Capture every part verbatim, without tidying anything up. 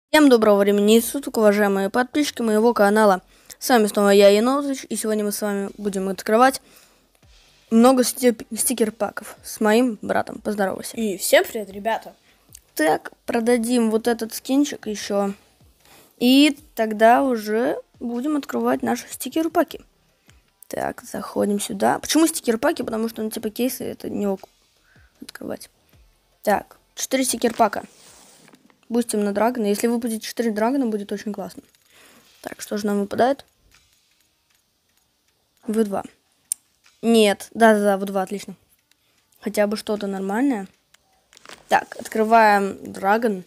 Всем доброго времени суток, уважаемые подписчики моего канала. С вами снова я, Енотыч, и сегодня мы с вами будем открывать много стикер-паков с моим братом. Поздоровайся. И всем привет, ребята. Так, продадим вот этот скинчик еще. И тогда уже будем открывать наши стикер-паки. Так, заходим сюда. Почему стикер-паки? Потому что, ну, типа, кейсы это не ок открывать. Так, четыре стикер-пака. Бустим на драгона. Если выпадет четыре драгона, будет очень классно. Так, что же нам выпадает? вэ два. Нет, да-да-да, вэ два, отлично. Хотя бы что-то нормальное. Так, открываем драгон.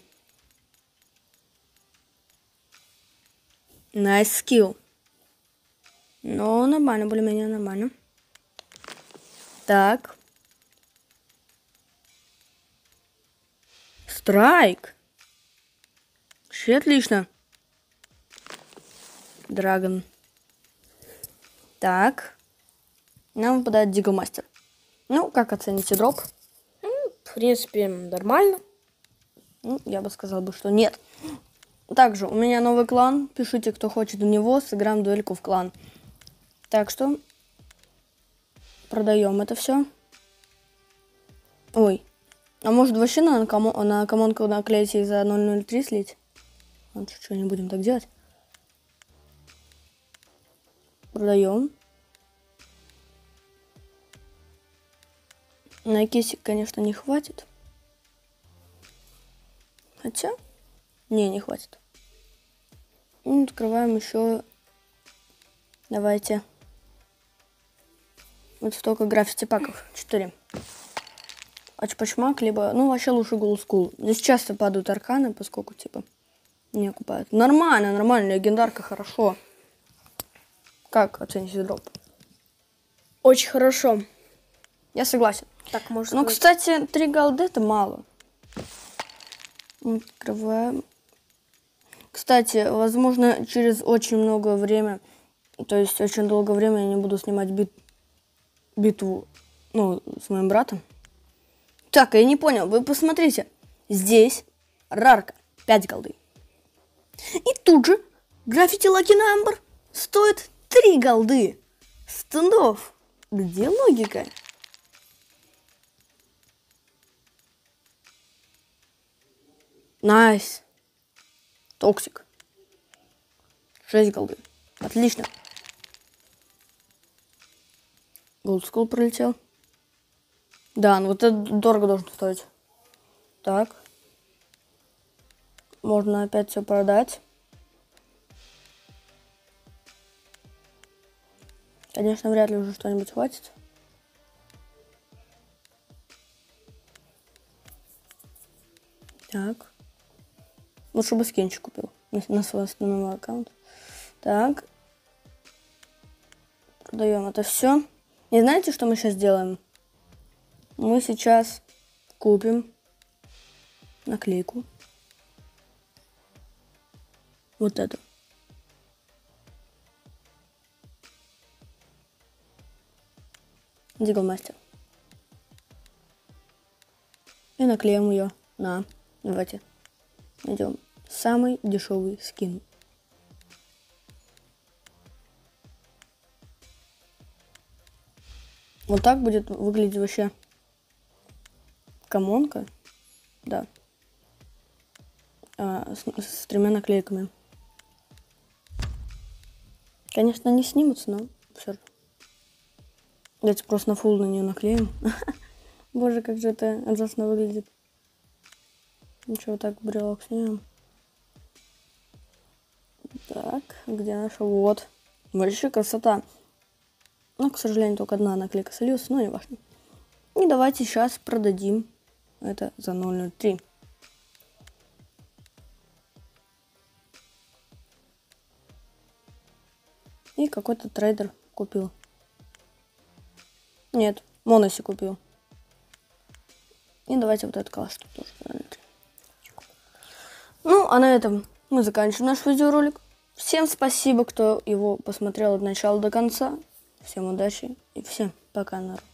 Nice skill. Ну, нормально, более-менее нормально. Так. Страйк. Вообще отлично. Драгон. Так. Нам выпадает Диглмастер. Ну, как оцените дроп? В принципе, нормально. Ну, я бы сказал бы, что нет. Также у меня новый клан. Пишите, кто хочет в него. Сыграем дуэльку в клан. Так что продаем это все. Ой. А может вообще на, комо на комонку наклеить и за ноль ноль три слить? Ну, что, не будем так делать. Продаем. На кейсик, конечно, не хватит. Хотя, не, не хватит. И открываем еще. Давайте. Вот столько граффити паков. четыре. Ачпачмак, либо, ну, вообще лучше Голдскул. Здесь часто падают арканы, поскольку, типа, не окупают. Нормально, нормально, легендарка, хорошо. Как оцените дроп? Очень хорошо. Я согласен. Так, может Ну, быть... кстати, три голды это мало. Открываем. Кстати, возможно, через очень много время, то есть очень долгое время я не буду снимать бит... битву, ну, с моим братом. Так, я не понял, вы посмотрите. Здесь рарка, пять голды. И тут же граффити Lucky Number стоит три голды. Стендов. Где логика? Найс. Токсик. шесть голды. Отлично. Голдскул пролетел. Да, ну вот это дорого должен стоить. Так. Можно опять все продать. Конечно, вряд ли уже что-нибудь хватит. Так. Лучше бы скинчик купил на свой основной аккаунт. Так. Продаем это все. И знаете, что мы сейчас делаем? Мы сейчас купим наклейку. Вот эту. Диглмастер. И наклеим ее на... Давайте найдем самый дешевый скин. Вот так будет выглядеть вообще комонка. Да. А, с, с тремя наклейками. Конечно, не снимутся, но все же. Давайте просто на фул на нее наклеим. Боже, как же это ужасно выглядит. Ничего, так, брелок снимем. Так, где наша? Вот. Вообще красота. Но, к сожалению, только одна наклейка сольется, но не важно. И давайте сейчас продадим это за ноль ноль три. И какой-то трейдер купил. Нет, Моноси купил. И давайте вот этот калаш тоже. Ну, а на этом мы заканчиваем наш видеоролик. Всем спасибо, кто его посмотрел от начала до конца. Всем удачи и всем пока, народ.